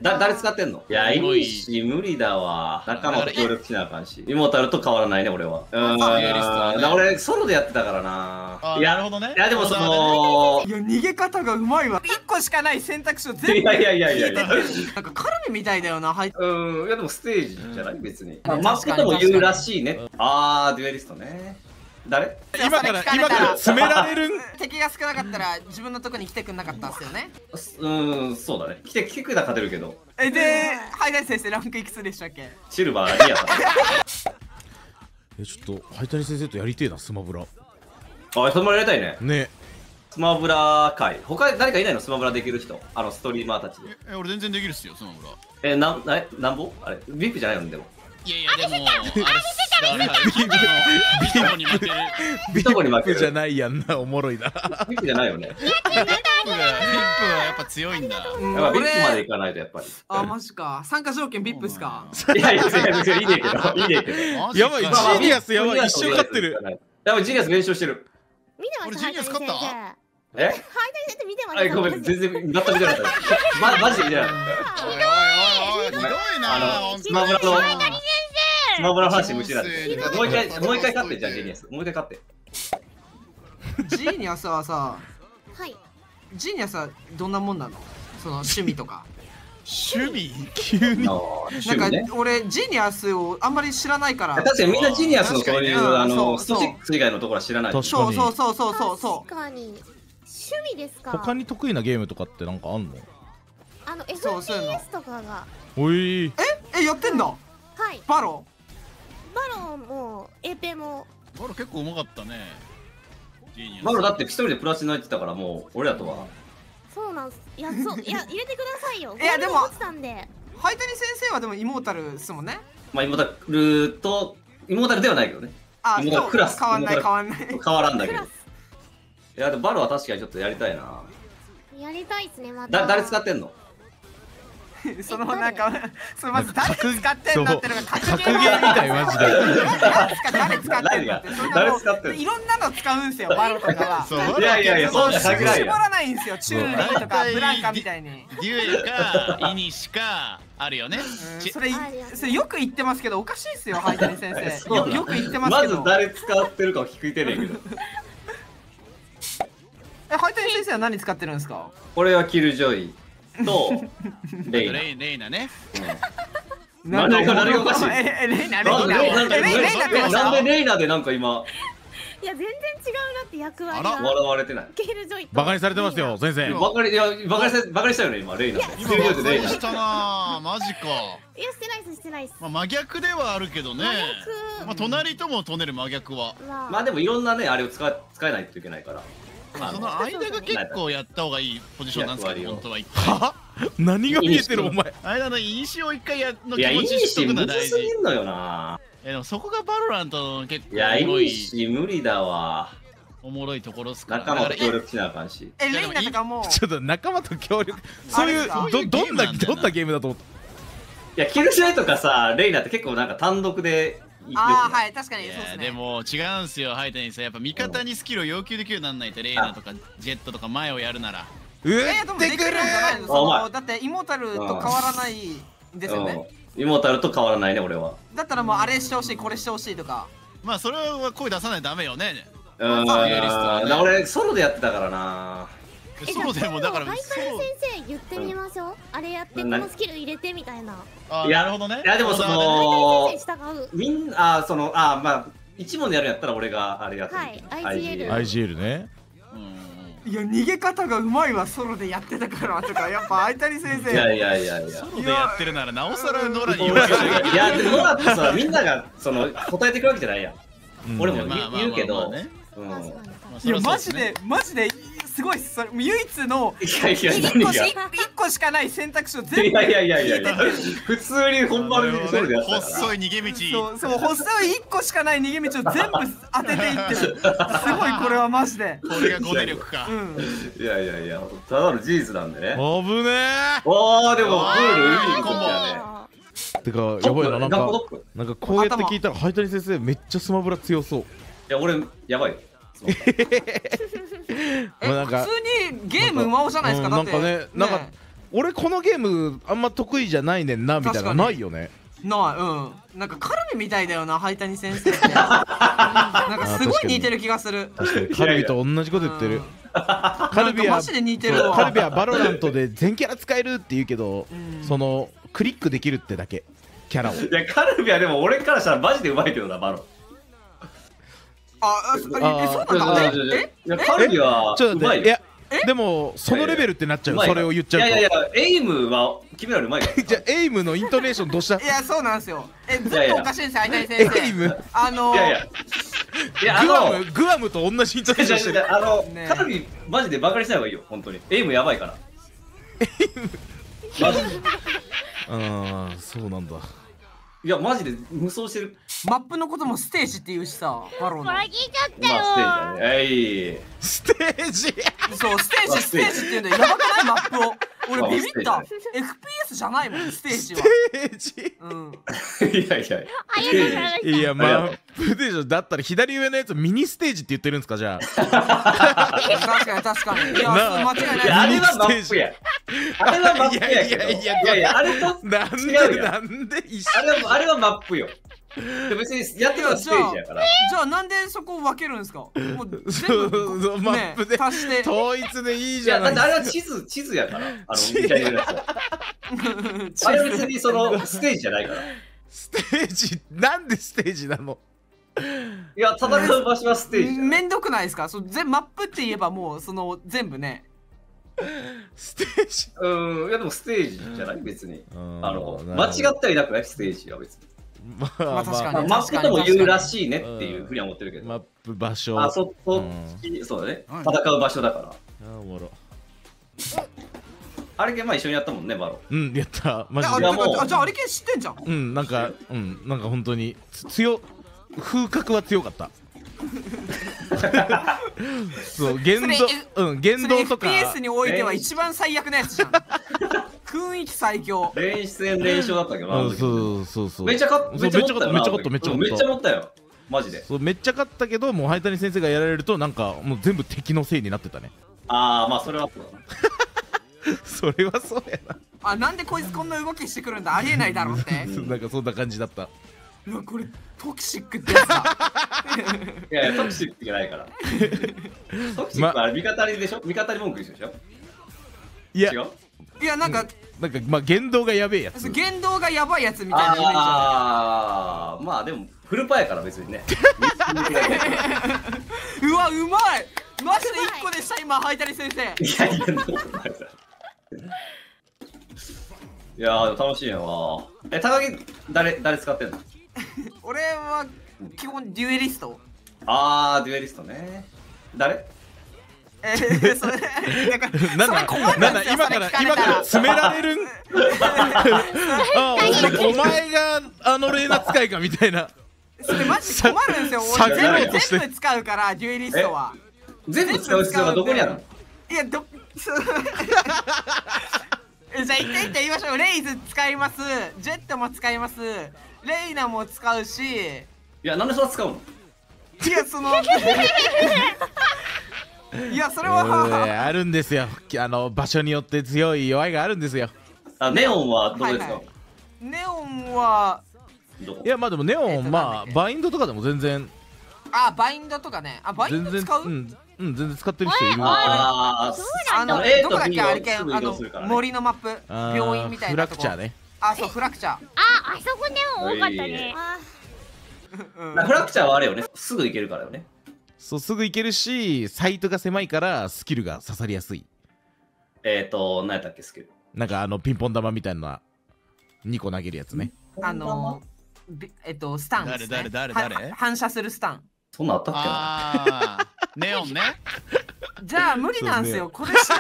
誰使ってんの？いや、いいし、無理だわ。仲間と協力しなあかんし。イモータルと変わらないね、俺は。俺、ソロでやってたからな。 なるほどね。 いや、でもその。 いや、逃げ方がうまいわ。1個しかない選択肢を全部いや。 なんかカルミみたいだよな。 いや、でもステージじゃない別に。マックとも言うらしいね。デュエリストね。誰？ 今から詰められる。 敵が少なかったら自分のとこに来てくんなかったんすよね。 そうだね。来てくれたら勝てるけど。 で、ハイダイ先生ランクいくつでしたっけ？ シルバーリアさん。 ちょっとハイタニ先生とやりてえな、スマブラ。 スマブラやりたいね。 ね。 スマブラ界。他誰かいないの？スマブラできる人。ストリーマーたちで。 俺全然できるっすよ、スマブラ。 なんぼ？あれ、ビップじゃないのでも。 いやでもビトコに負けるじゃないやんな、おもろいな。 ビップじゃないよね。 ビップはやっぱ強いんだ。 やっぱビップまでいかないとやっぱり。 マジか。参加条件ビップっすか？ いやいいねえけど。 やばい、ジーニアスやばい、一生勝ってる。 やばい、ジーニアス連勝してる。 俺ジーニアス勝った？ ハイタニ先生見てます。 ごめん、全然全く見てなかった。マジで見てなかった。 ひどいな。 スマブラの話無視なんで。もう一回勝って、じゃあジーニアス。もう一回勝って。 ジーニアスはさ、 ジーニアスはどんなもんなの？その趣味とか。 趣味？ 急に。 なんか俺ジーニアスをあんまり知らないから。 確かにみんなジーニアスのそういうスト6以外のところは知らない。 そう。 確かに。趣味ですか？ 他に得意なゲームとかってなんかあんの ？FPS とかが。 おい。 やってんだ。 はい。 バロもエペも。 バロ結構うまかったね。 バロだって一人でプラチナ言ってたからもう俺らとは。 そうなんす。いや入れてくださいよ。 いやでも落ちたんで。 ハイタニ先生はでもイモータルですもんね。 まあイモータルではないけどね。イモータルクラス変わんない。 変わらんだけど。いやでもバロは確かにちょっとやりたいな。 やりたいっすね、また。 誰使ってんの？ そのなんかまず誰使ってんだってのが格ゲーみたいマジで。 誰使ってんだって。 誰使ってんの？ いろんなの使うんすよ、バロとかは。 いやそうじゃ限らん絞らないんすよ、チューリーとかブランカみたいに。 デュエルかイニシかあるよね。 それよく言ってますけどおかしいっすよ、ハイタニ先生。よく言ってますけど。 まず誰使ってるかを聞いてねえけど。 ハイタニ先生は何使ってるんですか？ 俺はキルジョイとレイナね。 何がおかしい？ レイナなんでレイナでなんか今。 いや全然違うなって役割が。 笑われてない。 バカにされてますよ先生。 バカにしたよね今レイナで。 今バカにしたな。マジか。 いやしてないっす。 まあ真逆ではあるけどね。まあ隣とも隣る真逆は。 まあでもいろんなねあれを使えないといけないから。 その間が結構やった方がいいポジションなんですけど、本当は一回。何が見えてるお前。 間のイニシを一回の気持ちしとくの大事。 すぎんのよな。 でもそこがバロラントの結構いやいいし無理だわ。 おもろいところっすから。 仲間と協力しなあかんし。 レイナとかもちょっと仲間と協力。そういうどんなゲームだと思った。 いやキルジョイとかさレイナって結構なんか単独で。 はい確かにそうですね。 でも違うんすよ、ハイタニさん。やっぱ味方にスキルを要求できるようになんないと、レイナとかジェットとか前をやるなら。 でもできるんじゃないの？だってイモータルと変わらないですよね。 イモータルと変わらないね俺は。 だったらもうあれしてほしいこれしてほしいとか。 まあそれは声出さないとダメよね。 俺ソロでやってたからな。 ソロでもだからハイタニ先生言ってみましょう。あれやってこのスキル入れてみたいな。 なるほどね。 いやでもそのみんなまあ一問でやるんやったら俺があれやってる。 はい IGL ね。 いや逃げ方がうまいわ、ソロでやってたからとか。やっぱハイタニ先生。 いやソロでやってるならなおさらノラに言わせる。 いやでもノラってさみんながその答えてくるわけじゃないやん。俺も言うけど。 いやマジですごいっす。それ唯一の1個しかない選択肢を全部。 いや普通に本番でソロでやったから。 細い逃げ道。 そう細い1個しかない逃げ道を全部当てていってる。すごいこれはマジで。 これが5で力か。 いやただの事実なんでね。 危ねえ。 でもルールいいことやね。 てかやばいな、なんかこうやって聞いたらハイタニ先生めっちゃスマブラ強そう。いや俺やばいよ。 普通にゲームうまおじゃないですか。だってなんか俺このゲームあんま得意じゃないねんなみたいなのないよね。 なんかカルビみたいだよな、灰谷先生って。なんかすごい似てる気がする。 確かにカルビと同じこと言ってる。カルビはマジで似てるわ。 カルビはバロラントで全キャラ使えるって言うけど、そのクリックできるってだけキャラを。 いやカルビはでも俺からしたらマジでうまいけどなバロ。 そうなんだ。 いやカルビはうまいよ。 でもそのレベルってなっちゃう。それを言っちゃうと。 いやエイムは君らよりうまいよ。 じゃあエイムのイントネーションどうした？ いやそうなんですよ。ずっとおかしいんですよ灰谷先生。 エイムいやグアムと同じイントネーションしてる。 カルビマジでバカにしない方がいいよ本当に。エイムやばいから。マジで。 そうなんだ。 いやマジで無双してる。 マップのこともステージって言うしさ、バロの。 バギちゃったよ。 ステージだね。 そうステージって言うんだよ。やばくないマップを。俺ビビった。FPS じゃないもんステージは。 ステージ。 いやマップでしょ。だったら左上のやつミニステージって言ってるんですかじゃあ。 確かに。いや間違いない。 あれはマップや。あれはマップやけど。いやあれとなんで一緒。 あれはマップよ。別にやってるのはステージやから。 じゃあなんでそこを分けるんですか。もう全部マップで足して統一でいいじゃない。 だってあれは地図やから。あれ別にそのステージじゃないから。 ステージなんでステージなの。 いや戦う場所はステージ。 めんどくないですか。マップって言えばもうその全部ね。 ステージ。 いやでもステージじゃない別に。間違ったりなくないステージは別に。 まあ確かにマップとも言うらしいねっていうふうには思ってるけど。 マップ場所。 そうだね。戦う場所だから。 おもろ。 あれ系まあ一緒にやったもんねバロ。 やったマジで。 じゃああれ系知ってんじゃん。 なんか本当に風格は強かった。そう言動とか FPS においては一番最悪なやつじゃん。雰囲気最強。 連勝だったけどな。 そうめっちゃ勝ったよマジで。 めっちゃ勝ったけどもう灰谷先生がやられるとなんかもう全部敵のせいになってたね。 まあそれはそうだな。 それはそうやな。なんでこいつこんな動きしてくるんだ、ありえないだろってなんかそんな感じだった。 これトキシックってやつだ。 いやトキシックじゃないから。トキシックは味方にでしょ。味方に文句言うでしょ。 いやなんかまあ言動がやべえやつ。 言動がやばいやつみたいなイメージ。 まあでもフルパやから別にね。 うわうまい。マジで1個でした今灰谷先生。 いや楽しいな。高木誰使ってんの？ 俺は基本デュエリスト。 デュエリストね。誰？ それなんだ今から詰められるん。お前がレーナ使いかみたいな。 それマジで困るんですよ。俺全部使うからデュエリストは。 全部使う必要がどこにあるの？ いやじゃあ一回言いましょう。レイズ使います、ジェットも使います、レイナも使うし。 いやなんでそれ使うの？ いやいやそれはあるんですよ。場所によって強い弱いがあるんですよ。 ネオンはどこですか？ ネオンはいやまあでもネオンバインドとかでも全然。 バインドとかね。バインド使う？ 全然使ってる人いる。 そうなんだ。 どこだっけあれ系森のマップ病院みたいなとこ。 フラクチャーね。 そうフラクチャー。 あそこネオン多かったね。 フラクチャーはあれよね。すぐ行けるからよね。 そうすぐ行けるしサイトが狭いからスキルが刺さりやすい。 何やったっけスキル。 なんかピンポン玉みたいな2個投げるやつね。 スタン。 誰？ 反射するスタン。 そんなあったっけな。 ネオンね。 じゃあ無理なんすよ。これ知ら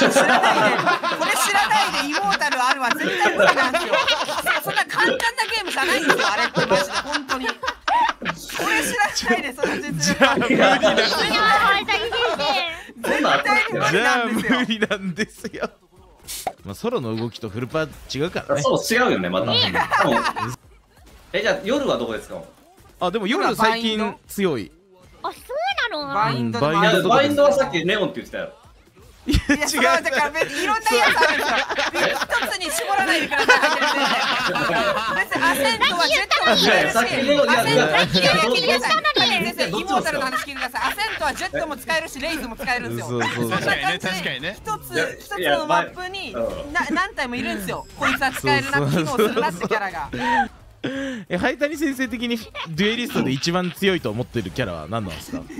ないでイモータルあるは絶対無理なんですよ。そんな簡単なゲームじゃないんですよあれってマジで本当に。これ知らないでその実力は無理なんですよ。絶対に無理なんですよ。 無理なんですよ。ソロの動きとフルパー違うからね。 そう違うよねまた。じゃあ夜はどこですか？ でも夜最近強い。 そうなの？ バインドはさっきネオンって言ってたよ。 いや、それはだから別にいろんなやつあるんですよ。一つに絞らないでください。別にアセントはジェットも使えるし、アセントイモータルの話聞いてください。アセントはジェットも使えるし、レイズも使えるんですよ。 確かにね、確かにね。 一つのマップに何体もいるんですよ。こいつは使えるな、機能するなってキャラが。 灰谷先生的にデュエリストで一番強いと思ってるキャラは何なんですか？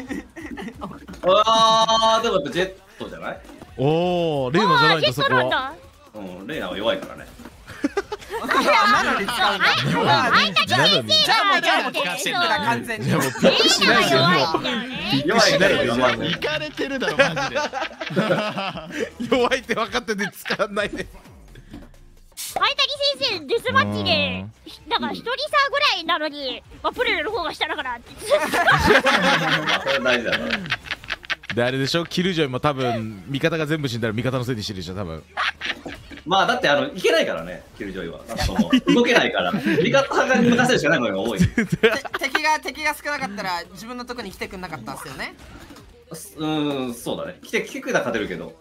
ああ、でもやっぱジェットじゃない？ おお、レイナじゃないとそこは。 うん、レイナは弱いからね。 なのに使うんだ。じゃあもうチップだ完全に。 じゃあもうピックしないじゃん。もう弱いから弱い。 いかれてるだろマジで。 弱いって分かってて使わないで。 灰谷先生デスマッチでなんか一人差ぐらいなのに、まあ、プレルの方が下だからってそれ大事だから。 であれでしょ、キルジョイも多分味方が全部死んだら味方のせいにしてるでしょ多分。 まあだっていけないからね、キルジョイは。動けないから。味方が任せるしかないのが多い。 敵が少なかったら自分のとこに来てくんなかったっすよね。 そうだね。来てくれたら勝てるけど。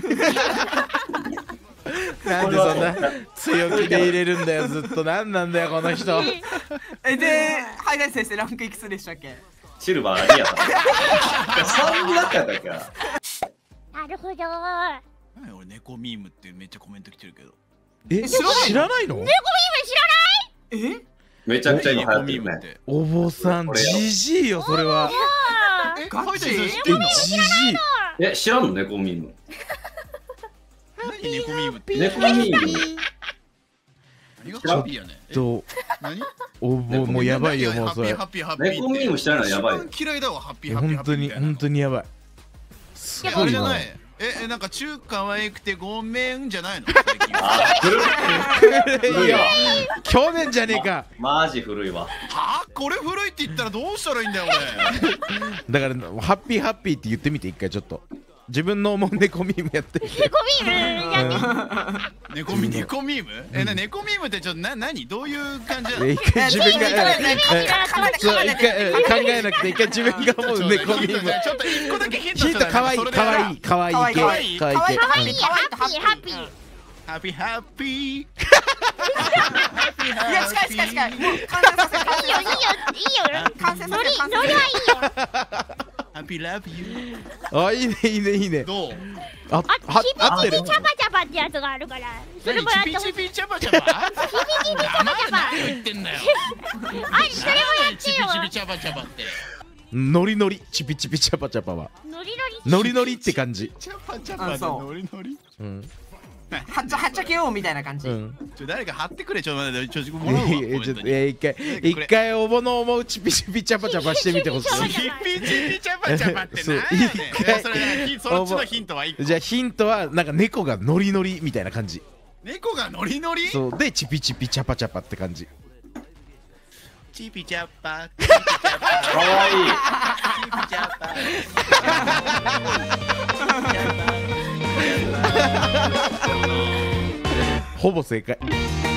なんでそんな強気で入れるんだよずっと。なんなんだよこの人。 で、灰谷先生ランクいくつでしたっけ？ シルバー2やった。3だったんだっけ。 なるほど。 俺猫ミームってめっちゃコメント来てるけど。 知らないの？ 猫ミーム知らない？ めちゃくちゃ今流行ってるね。 お坊さんじじいよそれは。 ガチ？ じじい。 知らんの猫ミーム？ 何猫ミームって？ 猫ミーム。 何がハッピーやね。何？ お坊もうやばいよもうそれ。 ハッピーハッピー。 猫ミーム知らないのやばい。 一番嫌いだわハッピーハッピー。 本当にやばい。 すごいな。なんか中可愛くてごめんじゃないの？ いや去年じゃねえか。 マジ古いわ。 は？これ古いって言ったらどうしたらいいんだよ俺。 だからハッピーハッピーって言ってみて一回ちょっと。自分の思う猫ミームやってみて。 猫ミームやって猫ミーム？猫ミームってちょっと何？どういう感じなの？ 一回自分が考えなくて一回自分が思う猫ミーム。 ちょっと一個だけヒント。 ヒントかわいいかわいいかわいい系。 ハッピーハッピーハッピーハッピーハッピー。 いや近い。もう完成させて。 いいよ完成させて。 ノリはいいよ。 ハッピーラブユあいいね。 どう？ 合ってる。 チャパチャパってやつがあるから。それもやってほしい。 チピチピチャパチャパ？ チャパチャパ。 何言ってんだよ。 それもやってよ。 チピチピチャパチャパって。 ノリノリチピチピチャパチャパはノリノリって感じ。 チャパチャパでノリノリ。 はっちゃけようみたいな感じ。 誰か貼ってくれ。ちょっと待って、もらうわ。 一回おぼの思うチピチピチャパチャパしてみてほしい。 チピチピチャパチャパって何やねん。そっちのヒントは1個。 じゃあヒントはなんか猫がノリノリみたいな感じ。 猫がノリノリ？ そうでチピチピチャパチャパって感じ。 チピチャパ。 かわいい。 チピチャパ。 ほぼ正解。